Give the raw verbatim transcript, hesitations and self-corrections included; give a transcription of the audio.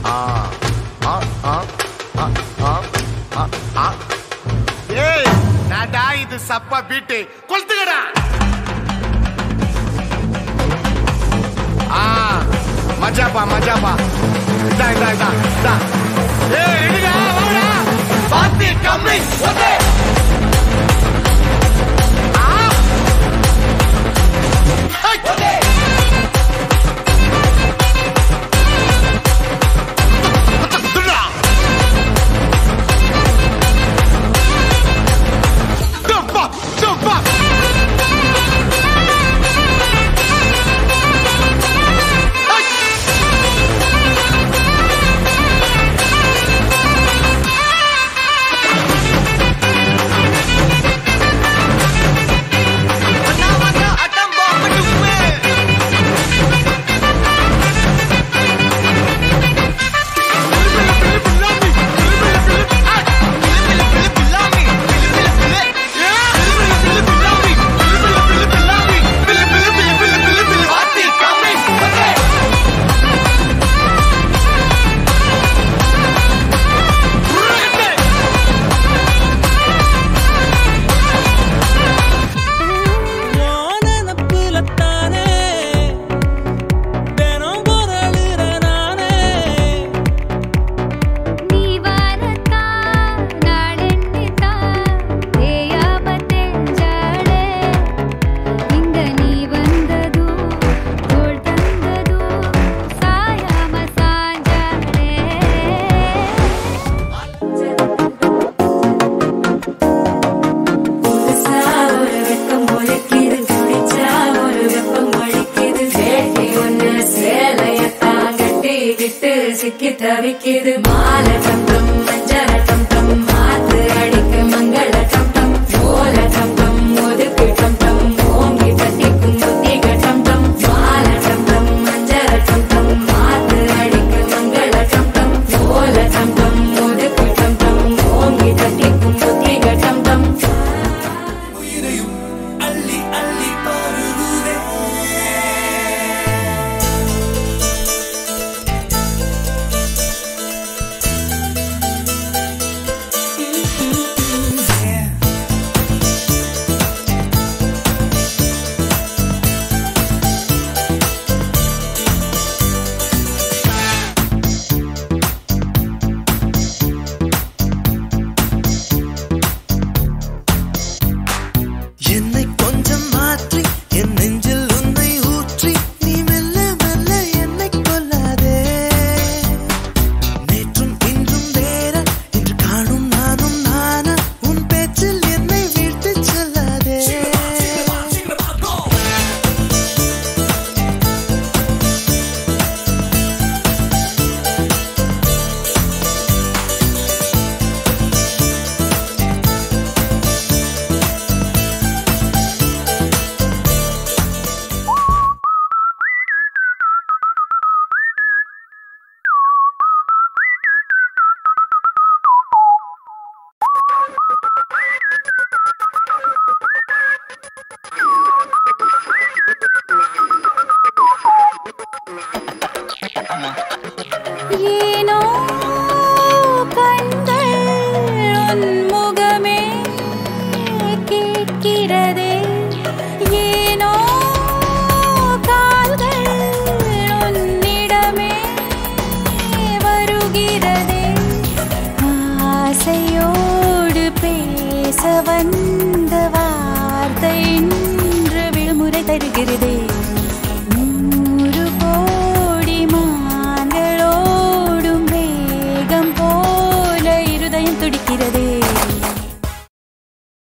இது சப்பா பீட்டு கொளுத்துக்கடா. ஆ மஜாப்பா மஜாப்பா. இதா இதா இதா இதா. ஏய் ரெடிடா வாடா. பாத்தி கம்மி ஓகே. ஆ ஓகே. சிக்கி தவிக்கிது மால டம் டம் மஞ்சள டம் டம் மாத்து அடிக்க மங்கள டம் டம் ஓல டம் டம் ஒதுக்கு டம் டம் ஓங்கி தட்டிக்கும் புத்திக டம் டம் மால டம் டம் மஞ்சள டம் டம் மாத்து அடிக்க மங்கள டம் டம் ஓல டம் டம் ஒதுக்கு டம் டம் ஓங்கி தட்டிக்கும் புத்திக டம் டம் உயிரையும் அள்ளி அள்ளி பருகுதே. ஏனோ கண்கள் உன் முகமே கேட்கிறதே, ஏனோ கால்கள் உன்னிடமே வருகிறதே, ஆசையோடு பேச வந்த வார்த்தை இன்று விடுமுறை தருகிறது.